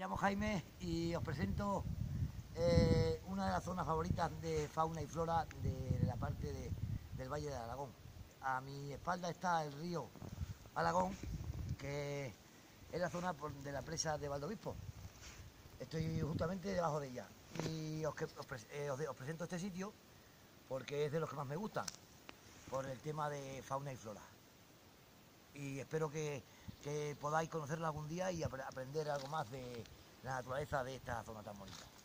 llamo Jaime y os presento una de las zonas favoritas de fauna y flora de la parte del Valle de Alagón. A mi espalda está el río Alagón, que es la zona de la presa de Valdobispo. Estoy justamente debajo de ella y os presento este sitio porque es de los que más me gustan, por el tema de fauna y flora. Y espero que podáis conocerla algún día y aprender algo más de la naturaleza de esta zona tan bonita.